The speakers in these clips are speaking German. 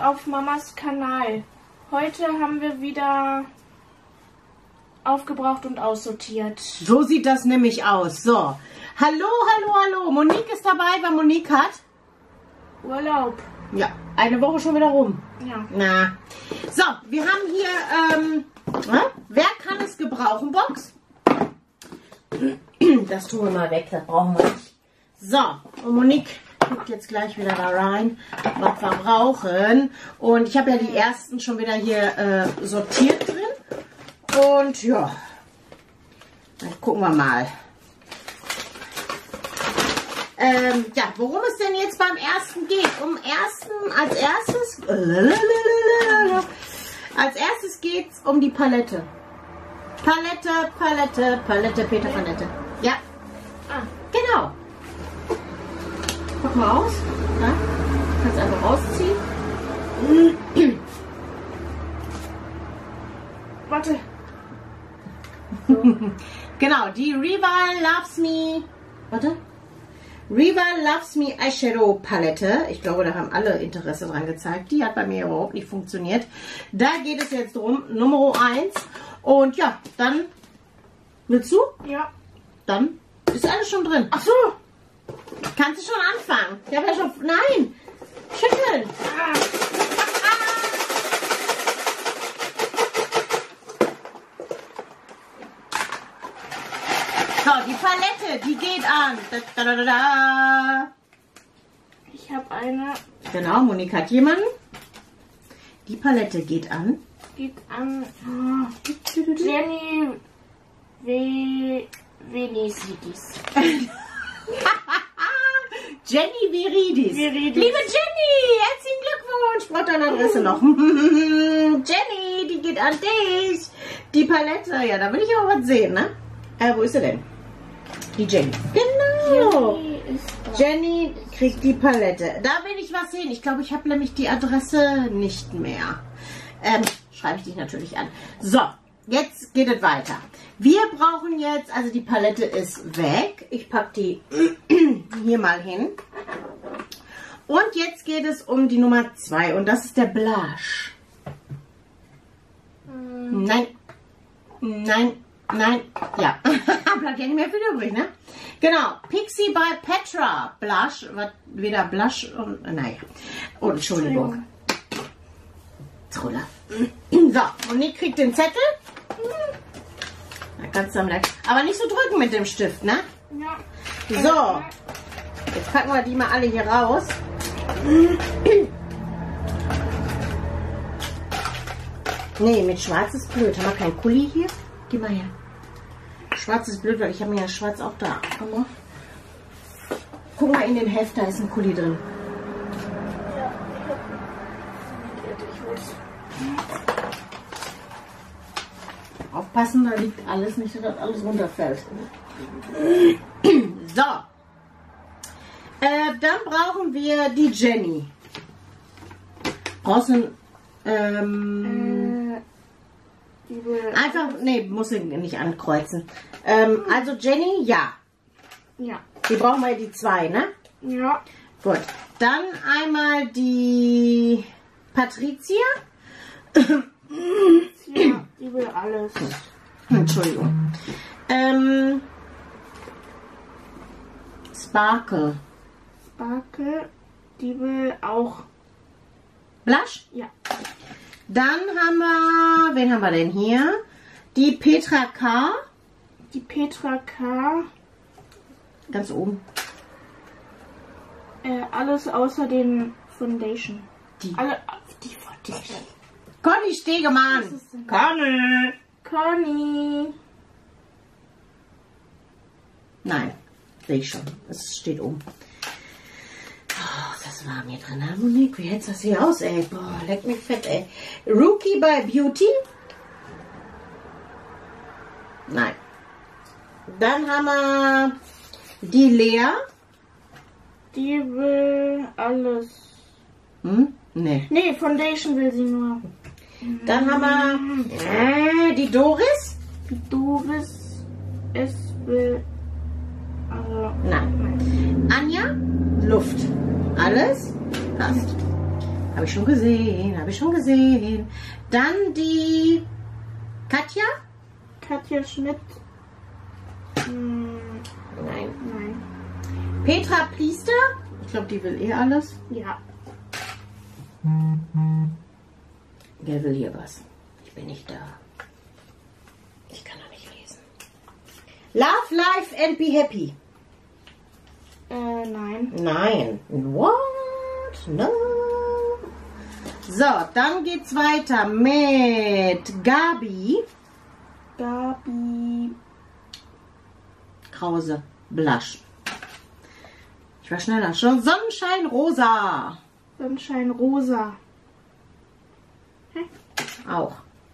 auf Mamas Kanal. Heute haben wir wieder aufgebraucht und aussortiert. So sieht das nämlich aus. So, hallo, hallo, hallo. Monique ist dabei, weil Monique hat Urlaub. Ja, eine Woche schon wieder rum. Ja. Na. So, wir haben hier, wer kann es gebrauchen, Box? Das tun wir mal weg, das brauchen wir nicht. So, und Monique guckt jetzt gleich wieder da rein, was wir brauchen. Und ich habe ja die ersten schon wieder hier sortiert drin. Und ja, dann gucken wir mal. Ja, worum es denn jetzt beim ersten geht. Als erstes geht es um die Palette. Palette, Peter Palette. Ja, genau. Guck mal aus. Ja? Kannst einfach rausziehen. Warte. So. Genau, die Rival Loves Me. Warte. Rival Loves Me Eyeshadow Palette. Ich glaube, da haben alle Interesse dran gezeigt. Die hat bei mir überhaupt nicht funktioniert. Da geht es jetzt drum. Nummer 1. Und ja, dann. Willst du? Ja. Dann ist alles schon drin. Ach so. Kannst du schon anfangen? Ich habe ja schon. Nein! Schütteln! So, die Palette, die geht an. Da, da, da, da. Ich habe eine. Genau, Monique hat jemanden. Die Palette geht an. Geht an Jenny Venisidis. Jenny Viridis. Liebe Jenny, herzlichen Glückwunsch. Braucht deine Adresse noch. Jenny, die geht an dich. Die Palette, ja, da will ich auch was sehen, ne? Wo ist sie denn? Die Jenny. Genau. Jenny kriegt die Palette. Da will ich was sehen. Ich glaube, ich habe nämlich die Adresse nicht mehr. Schreibe ich dich natürlich an. So, jetzt geht es weiter. Wir brauchen jetzt, also die Palette ist weg. Ich packe die hier mal hin. Und jetzt geht es um die Nummer 2 und das ist der Blush. Nein, nein, nein, ja. Bleibt ja nicht mehr viel übrig, ne? Genau, Pixie by Petra Blush, weder Blush und, naja. Oh, Entschuldigung. Troller. So, und ich krieg den Zettel. Da kannst du dann, aber nicht so drücken mit dem Stift, ne? Ja. So, jetzt packen wir die mal alle hier raus. Nee, mit schwarz ist blöd. Haben wir keinen Kuli hier? Geh mal her. Schwarz ist blöd, weil ich habe mir ja schwarz auch da. Komm mal. Guck mal in den Heft, da ist ein Kuli drin. Ja, Aufpassen, da liegt alles nicht, dass alles runterfällt. So. Dann brauchen wir die Jenny. Brauchst du einfach, nee, muss ich nicht ankreuzen. Also Jenny, ja. Ja. Die brauchen wir die 2, ne? Ja. Gut. Dann einmal die Patricia. Ja, die will alles. Entschuldigung. Sparkle. Sparkle, die will auch. Blush? Ja. Dann haben wir, wen haben wir denn hier? Die Petra K. Die Petra K. Ganz oben. Alles außer den Foundation. Die. Alle, die Foundation. Conny Stegemann. Was ist denn? Conny. Conny. Nein, sehe ich schon. Es steht oben. Oh, das war mir drin. Monique, wie hältst du das hier aus, ey? Boah, leck mich fett, ey. Rookie by Beauty. Nein. Dann haben wir die Lea. Die will alles. Nee. Nee, Foundation will sie nur. Dann haben wir die Doris. Die Doris. Es will. Nein. Anja. Luft. Alles. Passt. Habe ich schon gesehen, habe ich schon gesehen. Dann die Katja. Katja Schmidt. Nein. Nein. Petra Pliester. Ich glaube, die will eh alles. Ja. Wer will hier was? Ich bin nicht da. Ich kann da nicht lesen. Love, life and be happy. Nein. Nein. What? No. So, dann geht's weiter mit Gabi. Gabi. Krause. Blush. Ich war schneller. Schon Sonnenschein rosa. Sonnenschein rosa. Auch.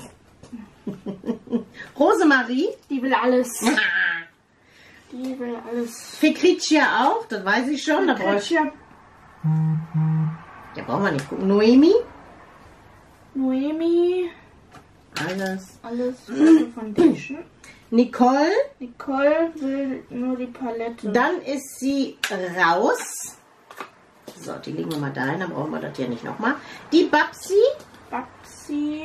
Rosemarie. Die will alles. Die will alles. Fekricia auch, das weiß ich schon. Da brauche ich. Katja. Da brauchen wir nicht gucken. Noemi. Noemi. Alles. Alles Foundation. Nicole. Nicole will nur die Palette. Dann ist sie raus. So, die legen wir mal da hin, dann brauchen wir das hier nicht nochmal. Die Babsi. Babsi.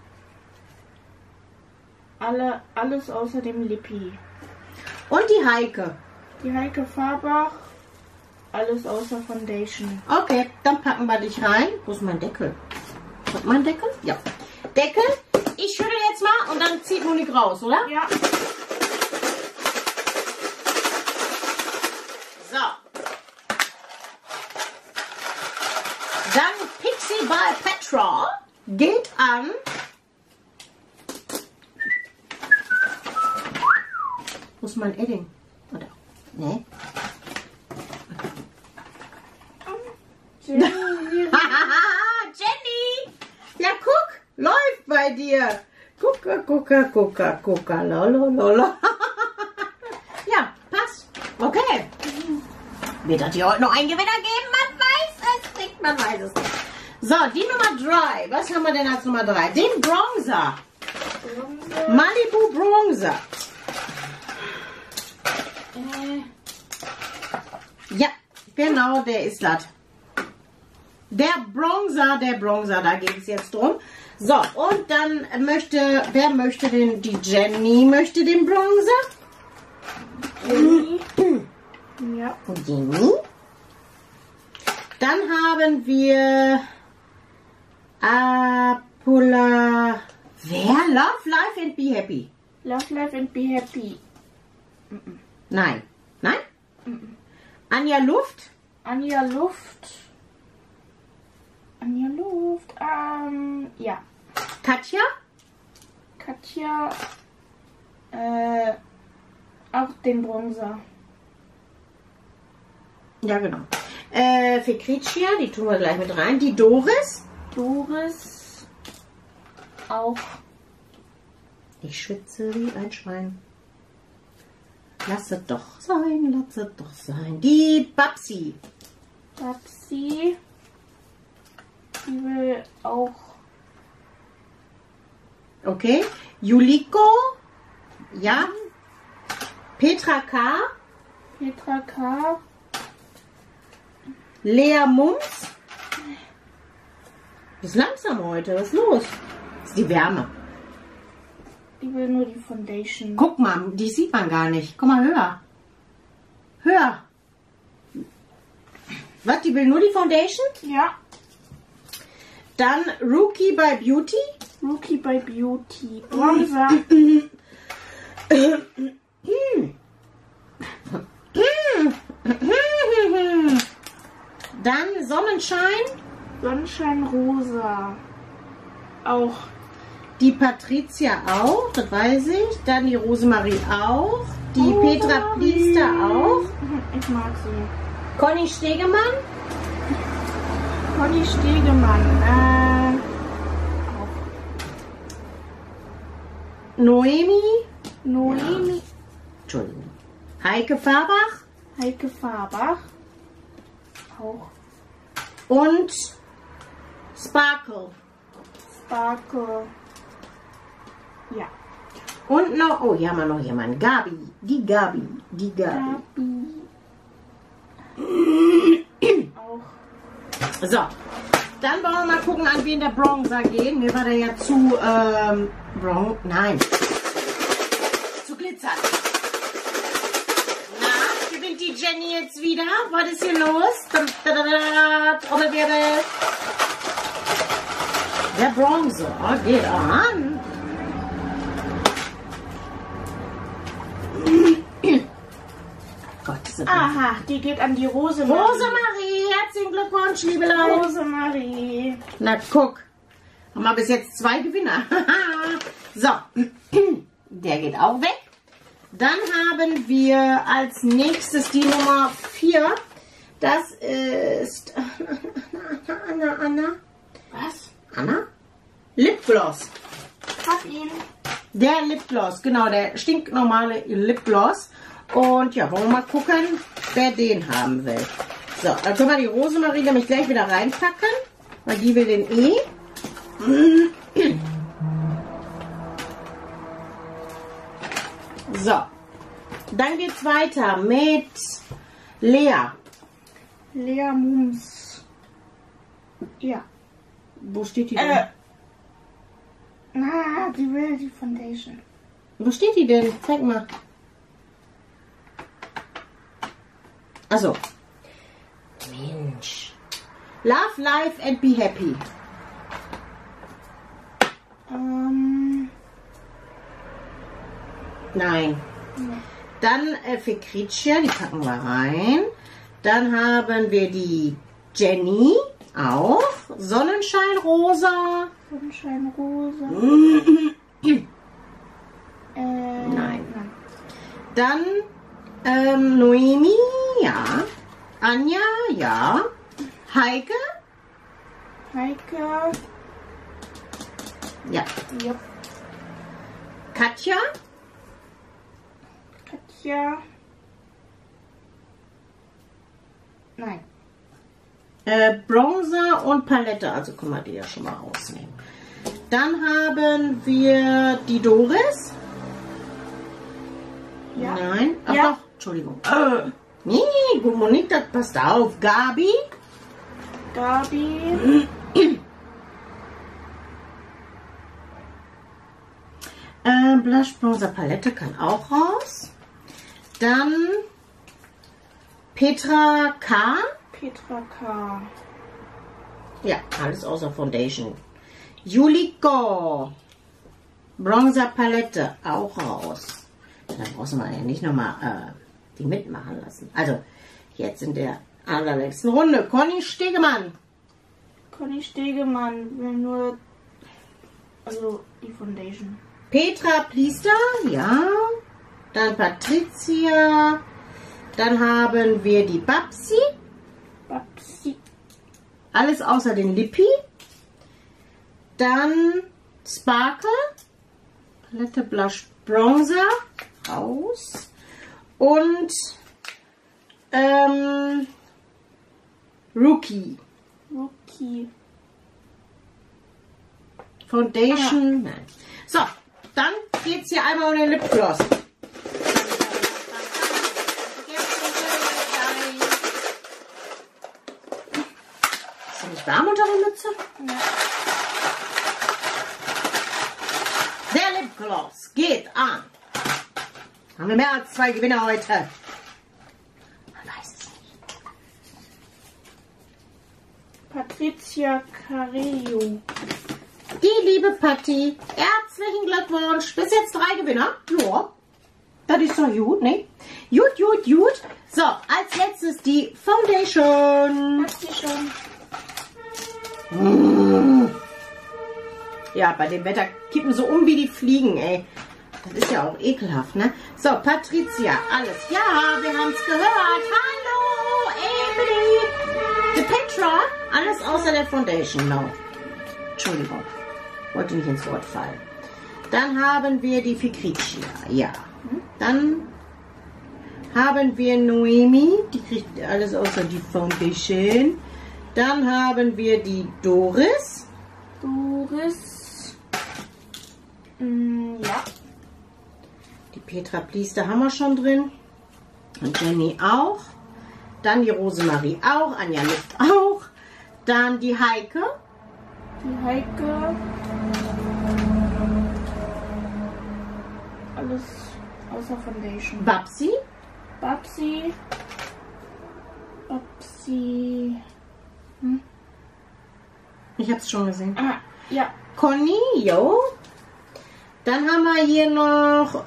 Alles außer dem Lippi. Und die Heike. Die Heike Fahrbach. Alles außer Foundation. Okay, dann packen wir dich rein. Wo ist mein Deckel? Hat mein Deckel? Ja. Deckel. Ich schüttel jetzt mal und dann zieht Monique raus, oder? Ja. So. Dann Pixie by Petra geht an Wo ist mein Edding? Oder? Nee. Jenny. Jenny! Ja, guck! Läuft bei dir! Gucka, lolololo. Ja, passt. Okay. Wird das hier heute noch ein Gewinner geben? Man weiß es nicht, man weiß es nicht. So, die Nummer 3. Was haben wir denn als Nummer 3? Den Bronzer. Malibu Bronzer. Ja, genau, der ist das. Der Bronzer, da geht es jetzt drum. So, und dann wer möchte den, die Jenny möchte den Bronzer. Jenny. Ja. Und Jenny. Dann haben wir Apula. Wer? Love, Life and Be Happy. Love, Life and Be Happy. Nein. Nein? Anja Luft. Anja Luft. Anja Luft. Ja. Katja. Katja. Auch den Bronzer. Ja, genau. Fekricia, die tun wir gleich mit rein. Die Doris. Doris. Auch. Ich schwitze wie ein Schwein. Lass es doch sein, lass es doch sein. Die Babsi. Babsi. Die will auch. Okay. Juliko. Ja. Petra K. Petra K. Lea Mums. Ist langsam heute. Was ist los? Das ist die Wärme. Die will nur die Foundation. Guck mal, die sieht man gar nicht. Komm mal höher. Höher. Was, die will nur die Foundation? Ja. Dann Rookie by Beauty. Rookie by Beauty. Bronzer. Dann Sonnenschein. Sonnenschein rosa. Auch. Die Patricia auch, das weiß ich. Dann die Rosemarie auch. Die Petra Pliester auch. Ich mag sie. Conny Stegemann. Conny Stegemann. Auch. Noemi. Noemi. Entschuldigung. Heike Fahrbach. Heike Fahrbach. Auch. Und Sparkle. Sparkle. Ja. Und noch, oh, hier haben wir noch jemanden. Gabi. Die Gabi. Gabi. Auch. So. dann wollen wir mal gucken, an wen der Bronzer geht. Mir war der ja zu, zu glitzern. Na, gewinnt die Jenny jetzt wieder? Was ist hier los? Trommelwirbel. Der Bronzer geht an. Gott, Aha, die geht an die Rosemarie. Rosemarie, herzlichen Glückwunsch, liebe Leute. Rosemarie. Na, guck. Haben wir bis jetzt 2 Gewinner. So, der geht auch weg. Dann haben wir als nächstes die Nummer 4. Das ist Anna. Was? Anna? Lipgloss. Hab ihn. Der Lipgloss, genau, der stinknormale Lipgloss. Und ja, wollen wir mal gucken, wer den haben will. So, dann können wir die Rosemarie nämlich gleich wieder reinpacken, weil die will den eh. So, dann geht's weiter mit Lea. Lea Mums. Ja. Wo steht die denn? Die will die Foundation. Wo steht die denn? Zeig mal. Also, Mensch. Love, life and be happy. Nein. Dann Fekricia, die packen wir rein. Dann haben wir die Jenny auch. Sonnenschein rosa. Sonnenschein rosa. Nein. Dann Noemi, ja. Anja, ja. Heike. Heike. Ja. Ja. Katja. Katja. Nein. Bronzer und Palette, also können wir die ja schon mal rausnehmen. Dann haben wir die Doris. Ja. Nein. Ach Ja. doch, Entschuldigung. Nee, gut, Monique, das passt auf. Gabi. Gabi. Blush Bronzer Palette kann auch raus. Dann Petra K. Petra K. Ja, alles außer Foundation. Juliko. Bronzer Palette auch raus. Da brauchst du mal ja nicht nochmal die mitmachen lassen. Also, jetzt in der allerletzten Runde. Conny Stegemann. Conny Stegemann will nur, also die Foundation. Petra Pliester, ja. Dann Patricia. Dann haben wir die Babsi. Babsi. Alles außer den Lippi. Dann Sparkle. Palette Blush Bronzer. Raus. Und Rookie. Rookie. Foundation. Nein. So, dann geht es hier einmal um den Lipgloss. Ist das nicht warm unter der Mütze? Ja. Der Lipgloss geht an. Haben wir mehr als 2 Gewinner heute? Man weiß es nicht. Patricia Carrillo. Die liebe Patti, herzlichen Glückwunsch. Bis jetzt 3 Gewinner. Ja, das ist doch gut, ne? Gut, gut, gut. So, als letztes die Foundation. Hat sie schon. Ja, bei dem Wetter kippen so um wie die Fliegen, ey. Das ist ja auch ekelhaft, ne? So, Patricia, alles. Ja, wir haben es gehört. Hallo, Emily. Die Petra, alles außer der Foundation. No. Entschuldigung. Wollte nicht ins Wort fallen. Dann haben wir die Fekricia. Ja. Dann haben wir Noemi. Die kriegt alles außer die Foundation. Dann haben wir die Doris. Doris. Ja. Die Petra Pliester haben wir schon drin. Und Jenny auch. Dann die Rosemarie auch. Anja Luft auch. Dann die Heike. Die Heike. Alles außer Foundation. Babsi. Babsi. Ich hab's schon gesehen. Ah, ja. Conny, jo. Dann haben wir hier noch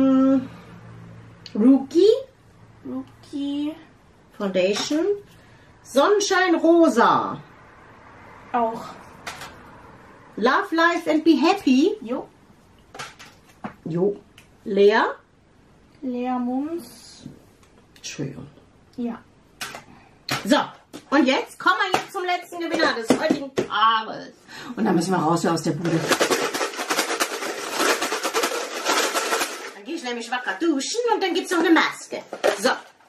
Rookie Foundation. Sonnenschein Rosa. Auch. Love Life and Be Happy. Jo. Jo. Lea. Lea Mums. Entschuldigung. Ja. So, und jetzt kommen wir jetzt zum letzten Gewinner des heutigen Tages. Und dann müssen wir raus aus der Bude. Dann gehe ich nämlich wacker duschen und dann gibt es noch eine Maske. So.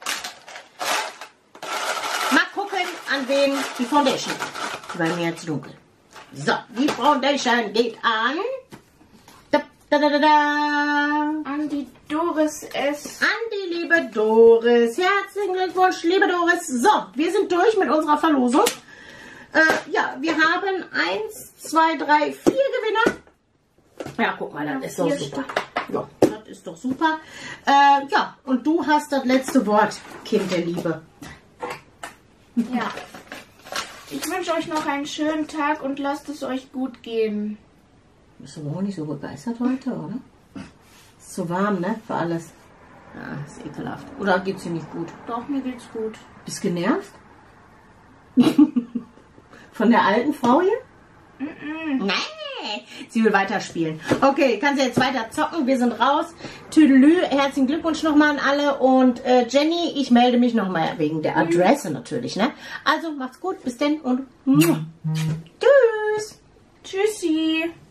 Mal gucken, an wen die Foundation geht. Bei mir jetzt dunkel. So, die Foundation geht an. An die Doris S. An die liebe Doris. Herzlichen Glückwunsch, liebe Doris. So, wir sind durch mit unserer Verlosung. Ja, wir haben 1, 2, 3, 4 Gewinner. Ja, guck mal, das ist doch super. Ja, das ist doch super. Ja, und du hast das letzte Wort, Kind der Liebe. Ja. Ich wünsche euch noch einen schönen Tag und lasst es euch gut gehen. Bist du aber auch nicht so begeistert heute, oder? Ist so warm, ne? Für alles. Ja, ist ekelhaft. Oder geht's dir nicht gut? Doch, mir geht's gut. Bist genervt? Von der alten Frau hier? Nee, sie will weiterspielen. Okay, kannst du jetzt weiter zocken. Wir sind raus. Tüdelü, herzlichen Glückwunsch nochmal an alle. Und Jenny, ich melde mich nochmal wegen der Adresse natürlich, ne? Also, macht's gut. Bis denn und tschüss. Tschüssi.